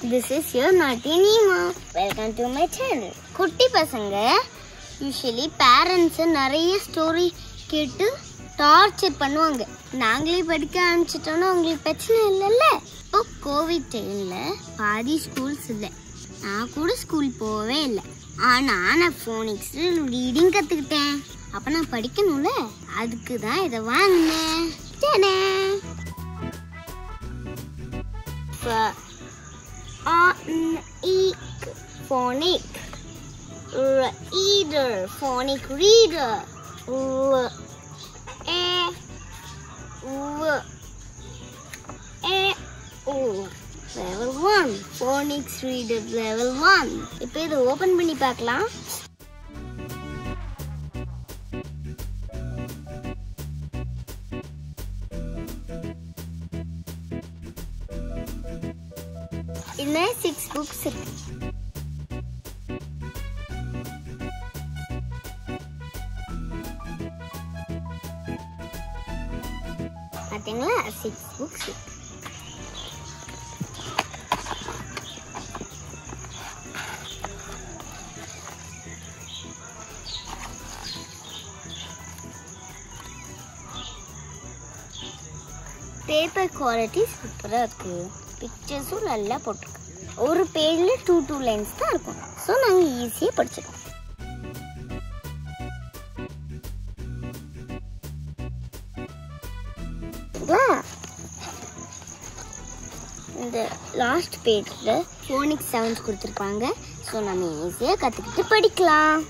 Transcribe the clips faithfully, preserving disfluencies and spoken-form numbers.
This is your naughty Nemo. Welcome to my channel. குட்டி பசங்க usually parents நிறைய story கேட்டு டார்ச்சர் பண்ணுவாங்க. நாங்களே படிக்க ஆரம்பிச்சிட்டோம்னா உங்களுக்கு பிரச்சனை இல்லைல்ல. இப்போ கோவிட் டைம்ல பாதி ஸ்கூல்ஸ் இல்லை. நான் கூட ஸ்கூல் போவே இல்லை. ஆனா நான் ஃபோனிக்ஸ் ரீடிங் கத்துக்கிட்டேன். அப்ப நான் படிக்கணும்ல, அதுக்கு தான் இதை வாங்கினேன். Phonic reader, phonic reader. R A W A O. Level one. Phonics reader level one. இப்போ இதை ஓபன் பண்ணி பார்க்கலாம். இதுல six books இருக்கு. பாத்தீங்களா, six books இருக்கு. பேப்பர் குவாலிட்டி சூப்பரா இருக்கு. பிக்சர்ஸும் நல்லா போட்டிருக்கு. ஒரு பேஜ்ல டூ டூ லைன்ஸ் தான் இருக்கும். ஸோ நாங்கள் ஈஸியாக படிச்சிடலாம். இந்த லாஸ்ட் பேஜ்ல ஃபோனிக்ஸ் சவுண்ட்ஸ் கொடுத்துருப்பாங்க. ஸோ நம்ம ஈஸியாக கற்றுக்கிட்டு படிக்கலாம்.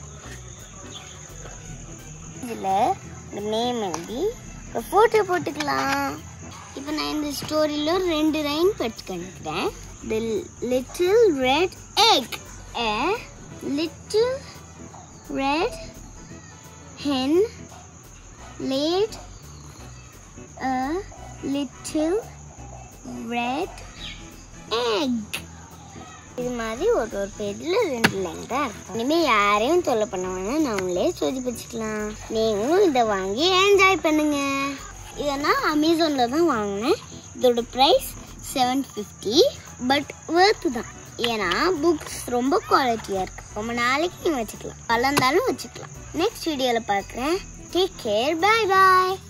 இதில் இந்த நேம் எழுதி ஒரு ஃபோட்டோ போட்டுக்கலாம். இப்போ நான் இந்த ஸ்டோரியில் ரெண்டு லைன் படிச்சுக்கிறேன். The little red egg. A little red hen laid a little red egg. இது மாதிரி ஒரு ஒரு பேஜில் ரெண்டு லைன் தான் இருக்கும். இனிமேல் யாரையும் தொல்லை பண்ண வேணாம், நம்மளே சொல்லி படிச்சுக்கலாம். நீங்களும் இதை வாங்கி என்ஜாய் பண்ணுங்க. இதை நான் அமேசானில் தான் வாங்கினேன். இதோட price seven fifty. But worth தான். ஏன்னா புக்ஸ் ரொம்ப குவாலிட்டியாக இருக்குது. ரொம்ப நாளைக்கு நீங்கள் வச்சுக்கலாம், வளர்ந்தாலும் வச்சுக்கலாம். நெக்ஸ்ட் வீடியோவில் பார்க்குறேன். Take care. பாய் பாய்.